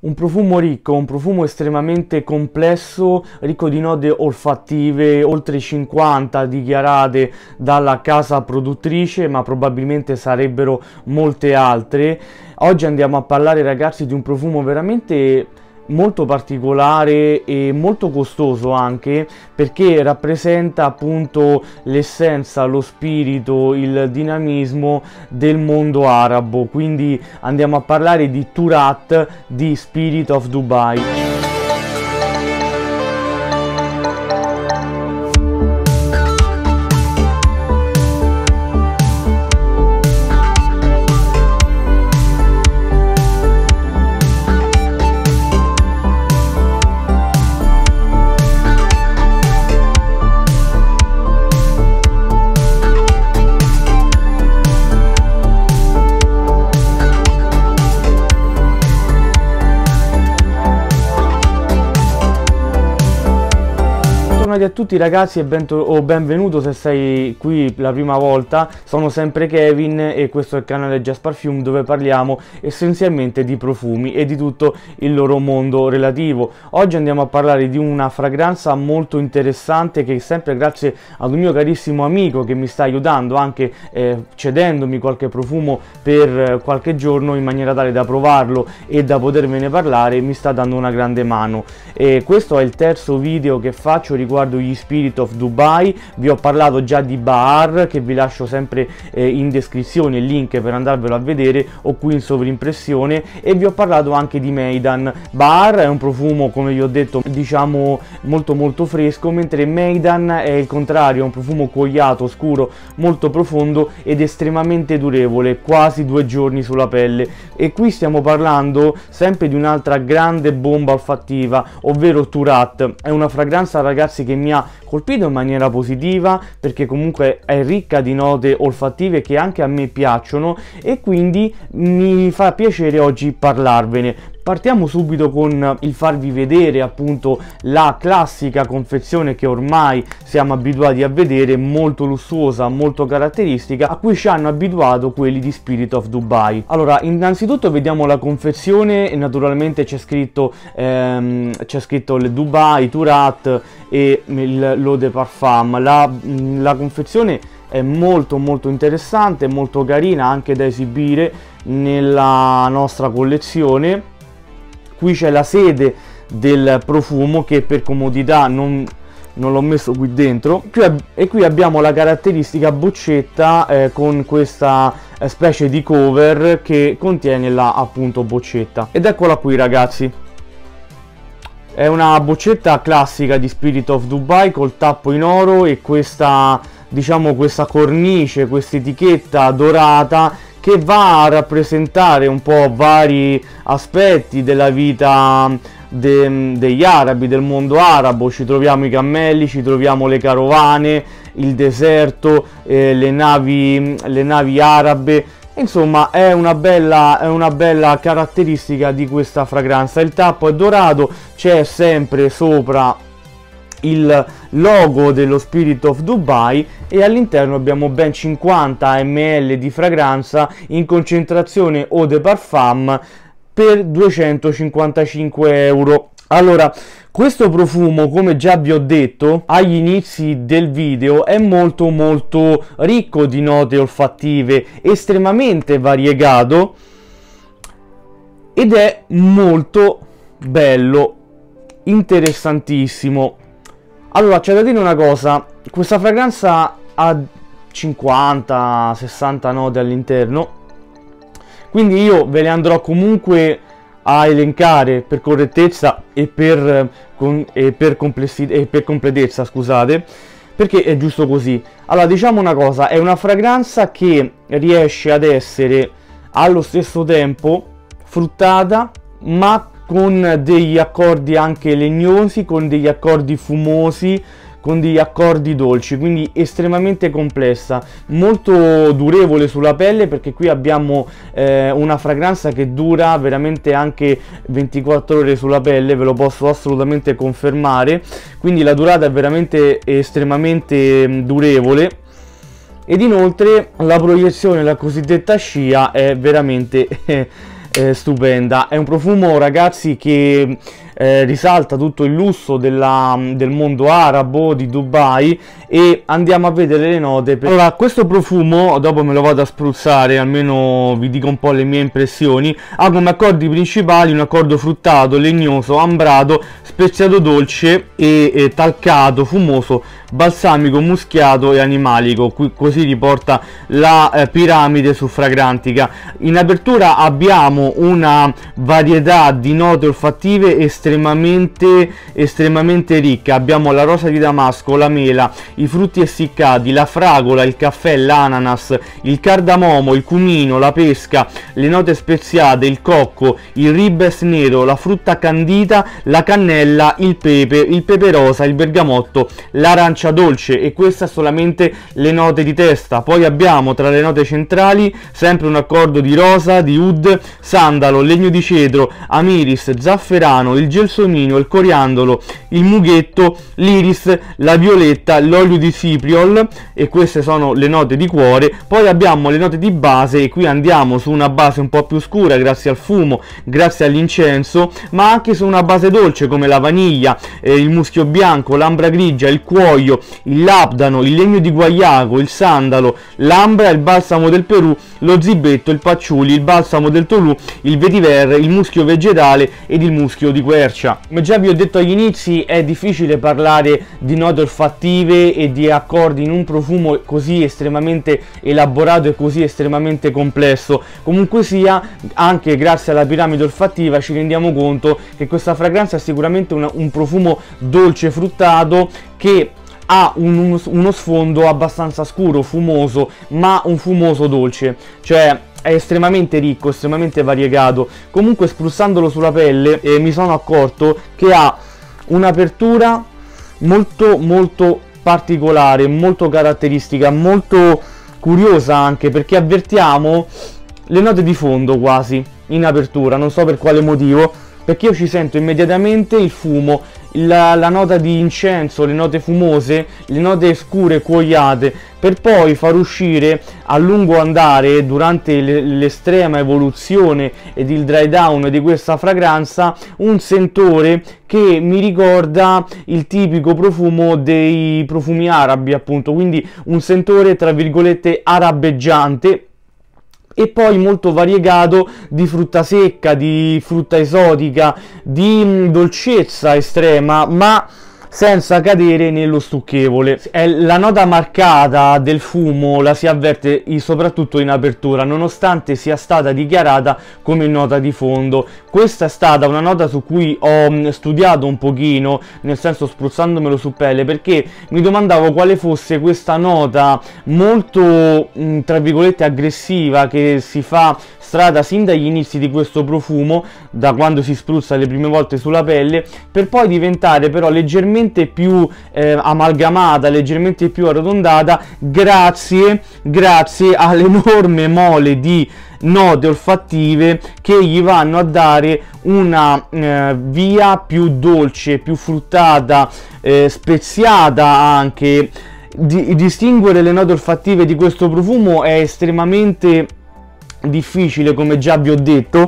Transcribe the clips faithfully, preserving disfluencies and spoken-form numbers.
Un profumo ricco, un profumo estremamente complesso, ricco di note olfattive, oltre cinquanta dichiarate dalla casa produttrice, ma probabilmente sarebbero molte altre. Oggi andiamo a parlare, ragazzi, di un profumo veramente molto particolare e molto costoso anche, perché rappresenta appunto l'essenza, lo spirito, il dinamismo del mondo arabo. Quindi andiamo a parlare di Turat di Spirit of Dubai. Bentornati a tutti ragazzi e ben o benvenuto se sei qui la prima volta. Sono sempre Kevin e questo è il canale Just Parfum, dove parliamo essenzialmente di profumi e di tutto il loro mondo relativo. Oggi andiamo a parlare di una fragranza molto interessante che, sempre grazie ad un mio carissimo amico che mi sta aiutando, anche eh, cedendomi qualche profumo per eh, qualche giorno in maniera tale da provarlo e da potervene parlare, mi sta dando una grande mano. E questo è il terzo video che faccio riguardo gli Spirit of Dubai. Vi ho parlato già di Bahar, che vi lascio sempre eh, in descrizione il link per andarvelo a vedere, o qui in sovrimpressione, e vi ho parlato anche di Meydan. Bahar è un profumo, come vi ho detto, diciamo molto molto fresco, mentre Meydan è il contrario, è un profumo cuoiato, scuro, molto profondo ed estremamente durevole, quasi due giorni sulla pelle. E qui stiamo parlando sempre di un'altra grande bomba olfattiva, ovvero Turat. È una fragranza, ragazzi, che mi ha colpito in maniera positiva, perché comunque è ricca di note olfattive che anche a me piacciono, e quindi mi fa piacere oggi parlarvene. Partiamo subito con il farvi vedere appunto la classica confezione che ormai siamo abituati a vedere, molto lussuosa, molto caratteristica, a cui ci hanno abituato quelli di Spirit of Dubai. Allora, innanzitutto vediamo la confezione e naturalmente c'è scritto ehm, c'è scritto le Dubai, Turat e l'eau de parfum. La, la confezione è molto molto interessante, molto carina, anche da esibire nella nostra collezione. Qui c'è la sede del profumo, che per comodità non, non l'ho messo qui dentro. Qui e qui abbiamo la caratteristica boccetta eh, con questa eh, specie di cover che contiene la appunto boccetta. Ed eccola qui, ragazzi. È una boccetta classica di Spirit of Dubai col tappo in oro e questa, diciamo, questa cornice, questa etichetta dorata, che va a rappresentare un po' vari aspetti della vita de, degli arabi, del mondo arabo. Ci troviamo i cammelli, ci troviamo le carovane, il deserto, eh, le navi, le navi arabe. Insomma, è una bella, è una bella caratteristica di questa fragranza. Il tappo è dorato, c'è sempre sopra il logo dello Spirit of Dubai e all'interno abbiamo ben cinquanta millilitri di fragranza in concentrazione eau de parfum per duecentocinquantacinque euro. Allora, questo profumo, come già vi ho detto agli inizi del video, è molto molto ricco di note olfattive, estremamente variegato ed è molto bello, interessantissimo. Allora, c'è da dire una cosa: questa fragranza ha cinquanta sessanta note all'interno, quindi io ve le andrò comunque a elencare per correttezza e per, con, e per, e per completezza, scusate, perché è giusto così. Allora, diciamo una cosa: è una fragranza che riesce ad essere allo stesso tempo fruttata, ma con degli accordi anche legnosi, con degli accordi fumosi, con degli accordi dolci, quindi estremamente complessa, molto durevole sulla pelle, perché qui abbiamo eh, una fragranza che dura veramente anche ventiquattro ore sulla pelle, ve lo posso assolutamente confermare, quindi la durata è veramente estremamente durevole. Ed inoltre la proiezione, la cosiddetta scia, è veramente eh, stupenda. È un profumo, ragazzi, che eh, risalta tutto il lusso della, del mondo arabo, di Dubai, e andiamo a vedere le note. Allora, questo profumo, dopo me lo vado a spruzzare, almeno vi dico un po' le mie impressioni, ha come accordi principali un accordo fruttato, legnoso, ambrato, speziato dolce e, e talcato, fumoso, balsamico, muschiato e animalico. Qui così riporta la eh, piramide su Fragrantica. In apertura abbiamo una varietà di note olfattive estremamente estremamente ricca. Abbiamo la rosa di damasco, la mela, i frutti essiccati, la fragola, il caffè, l'ananas, il cardamomo, il cumino, la pesca, le note speziate, il cocco, il ribes nero, la frutta candita, la cannella, il pepe, il pepe rosa, il bergamotto, l'arancia dolce, e queste solamente le note di testa. Poi abbiamo tra le note centrali sempre un accordo di rosa, di oud, sandalo, legno di cedro, amiris, zafferano, il gelsomino, il coriandolo, il mughetto, l'iris, la violetta, l'olio di cipriol, e queste sono le note di cuore. Poi abbiamo le note di base, e qui andiamo su una base un po' più scura grazie al fumo, grazie all'incenso, ma anche su una base dolce come la vaniglia, eh, il muschio bianco, l'ambra grigia, il cuoio, il labdano, il legno di guaiaco, il sandalo, l'ambra, il balsamo del Perù, lo zibetto, il patchouli, il balsamo del Tolù, il vetiver, il muschio vegetale ed il muschio di quercia. Come già vi ho detto agli inizi, è difficile parlare di note olfattive e di accordi in un profumo così estremamente elaborato e così estremamente complesso. Comunque sia, anche grazie alla piramide olfattiva ci rendiamo conto che questa fragranza è sicuramente una, un profumo dolce fruttato che ha un, uno, uno sfondo abbastanza scuro, fumoso, ma un fumoso dolce, cioè è estremamente ricco, estremamente variegato. Comunque, spruzzandolo sulla pelle, eh, mi sono accorto che ha un'apertura molto molto particolare, molto caratteristica, molto curiosa, anche perché avvertiamo le note di fondo quasi in apertura, non so per quale motivo, perché io ci sento immediatamente il fumo, la, la nota di incenso, le note fumose, le note scure cuoiate, per poi far uscire a lungo andare, durante l'estrema evoluzione ed il dry down di questa fragranza, un sentore che mi ricorda il tipico profumo dei profumi arabi, appunto, quindi un sentore tra virgolette arabeggiante, e poi molto variegato di frutta secca, di frutta esotica, di dolcezza estrema, ma senza cadere nello stucchevole. È la nota marcata del fumo la si avverte soprattutto in apertura, nonostante sia stata dichiarata come nota di fondo. Questa è stata una nota su cui ho studiato un pochino, nel senso spruzzandomelo su pelle, perché mi domandavo quale fosse questa nota molto tra virgolette aggressiva che si fa strada sin dagli inizi di questo profumo, da quando si spruzza le prime volte sulla pelle, per poi diventare però leggermente più eh, amalgamata, leggermente più arrotondata, grazie, grazie all'enorme mole di note olfattive che gli vanno a dare una eh, via più dolce, più fruttata, eh, speziata anche. Di, distinguere le note olfattive di questo profumo è estremamente difficile, come già vi ho detto,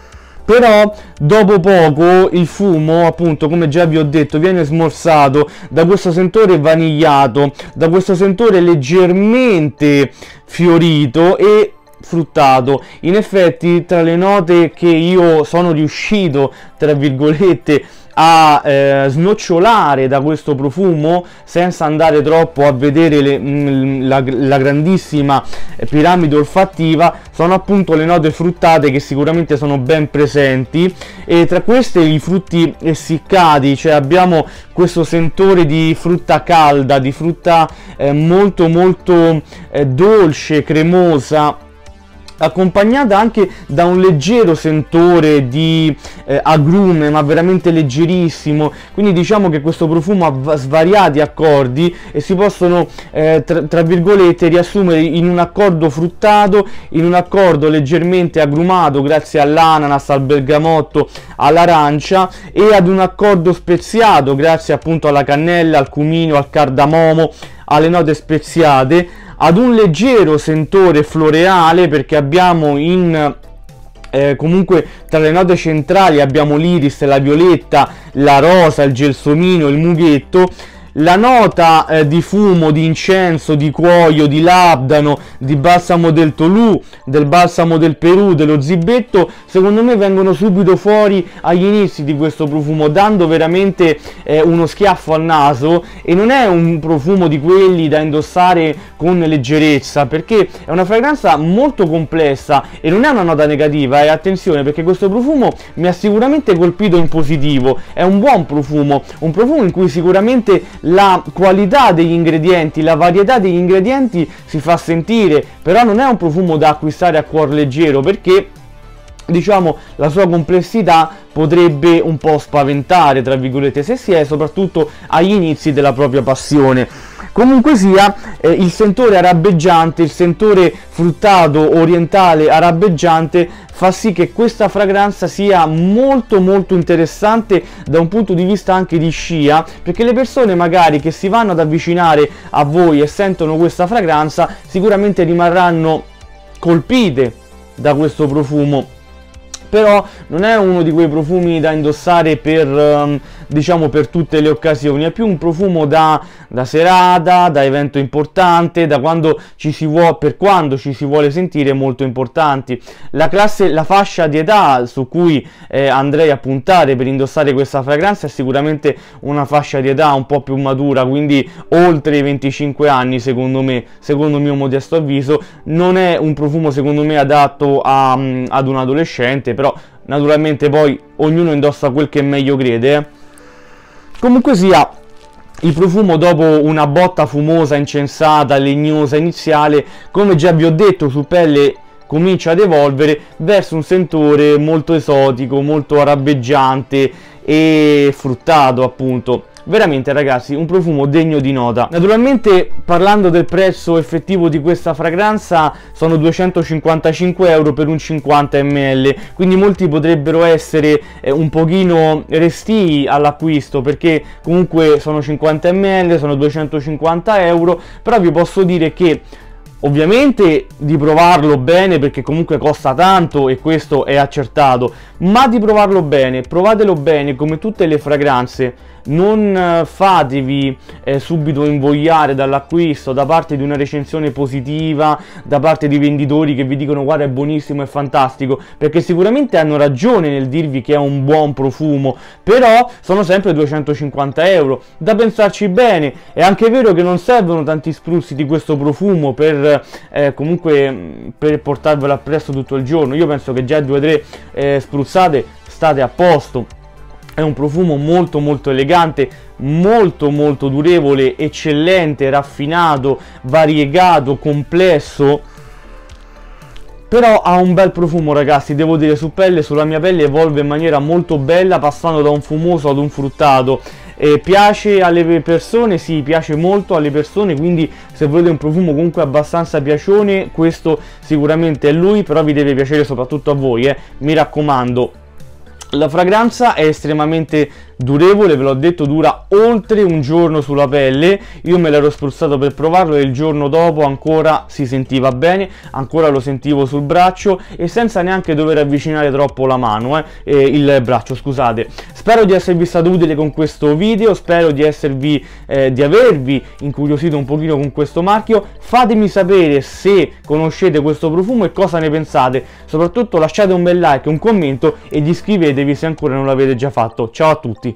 però dopo poco il fumo, appunto, come già vi ho detto, viene smorzato da questo sentore vanigliato, da questo sentore leggermente fiorito e fruttato. In effetti, tra le note che io sono riuscito, tra virgolette, a eh, snocciolare da questo profumo, senza andare troppo a vedere le, mh, la, la grandissima piramide olfattiva, sono appunto le note fruttate, che sicuramente sono ben presenti, e tra queste i frutti essiccati, cioè abbiamo questo sentore di frutta calda, di frutta eh, molto molto eh, dolce, cremosa, accompagnata anche da un leggero sentore di eh, agrume, ma veramente leggerissimo. Quindi diciamo che questo profumo ha svariati accordi e si possono eh, tra, tra virgolette riassumere in un accordo fruttato, in un accordo leggermente agrumato grazie all'ananas, al bergamotto, all'arancia, e ad un accordo speziato grazie appunto alla cannella, al cumino, al cardamomo, alle note speziate, ad un leggero sentore floreale, perché abbiamo in Eh, comunque tra le note centrali abbiamo l'iris, la violetta, la rosa, il gelsomino, il mughetto. La nota eh, di fumo, di incenso, di cuoio, di labdano, di balsamo del Tolù, del balsamo del Perù, dello zibetto, secondo me vengono subito fuori agli inizi di questo profumo, dando veramente eh, uno schiaffo al naso. E non è un profumo di quelli da indossare con leggerezza, perché è una fragranza molto complessa e non è una nota negativa. E attenzione, perché questo profumo mi ha sicuramente colpito in positivo. È un buon profumo, un profumo in cui sicuramente la qualità degli ingredienti, la varietà degli ingredienti si fa sentire, però non è un profumo da acquistare a cuor leggero, perché diciamo la sua complessità potrebbe un po' spaventare, tra virgolette, se si è soprattutto agli inizi della propria passione. Comunque sia, eh, il sentore arabeggiante, il sentore fruttato orientale arabeggiante fa sì che questa fragranza sia molto molto interessante da un punto di vista anche di scia, perché le persone magari che si vanno ad avvicinare a voi e sentono questa fragranza sicuramente rimarranno colpite da questo profumo. Però non è uno di quei profumi da indossare per, um, diciamo, per tutte le occasioni, è più un profumo da, da serata, da evento importante, da quando ci si vuole, per quando ci si vuole sentire molto importanti. La classe, la fascia di età su cui eh, andrei a puntare per indossare questa fragranza è sicuramente una fascia di età un po' più matura, quindi oltre i venticinque anni, secondo me, secondo il mio modesto avviso. Non è un profumo secondo me adatto a, um, ad un adolescente, però naturalmente poi ognuno indossa quel che meglio crede, eh. Comunque sia, il profumo, dopo una botta fumosa, incensata, legnosa iniziale, come già vi ho detto, su pelle comincia ad evolvere verso un sentore molto esotico, molto arabeggiante e fruttato, appunto. Veramente ragazzi, un profumo degno di nota. Naturalmente, parlando del prezzo effettivo di questa fragranza, sono duecentocinquantacinque euro per un cinquanta millilitri, quindi molti potrebbero essere eh, un pochino restii all'acquisto, perché comunque sono cinquanta millilitri, sono duecentocinquanta euro, però vi posso dire che ovviamente di provarlo bene, perché comunque costa tanto e questo è accertato, ma di provarlo bene, provatelo bene come tutte le fragranze. Non fatevi eh, subito invogliare dall'acquisto, da parte di una recensione positiva, da parte di venditori che vi dicono guarda è buonissimo, è fantastico, perché sicuramente hanno ragione nel dirvi che è un buon profumo, però sono sempre duecentocinquanta euro. Da pensarci bene. È anche vero che non servono tanti spruzzi di questo profumo per eh, comunque per portarvelo appresso tutto il giorno. Io penso che già due o tre eh, spruzzate state a posto. È un profumo molto molto elegante, molto molto durevole, eccellente, raffinato, variegato, complesso. Però ha un bel profumo ragazzi, devo dire, su pelle, sulla mia pelle evolve in maniera molto bella, passando da un fumoso ad un fruttato. E piace alle persone, sì, piace molto alle persone, quindi se volete un profumo comunque abbastanza piacione, questo sicuramente è lui, però vi deve piacere soprattutto a voi, eh, mi raccomando. La fragranza è estremamente durevole, ve l'ho detto, dura oltre un giorno sulla pelle. Io me l'ero spruzzato per provarlo e il giorno dopo ancora si sentiva bene, ancora lo sentivo sul braccio e senza neanche dover avvicinare troppo la mano, eh, eh, il braccio, scusate. Spero di esservi stato utile con questo video, spero di esservi, eh, di avervi incuriosito un pochino con questo marchio. Fatemi sapere se conoscete questo profumo e cosa ne pensate, soprattutto lasciate un bel like, un commento ed iscrivetevi se ancora non l'avete già fatto. Ciao a tutti!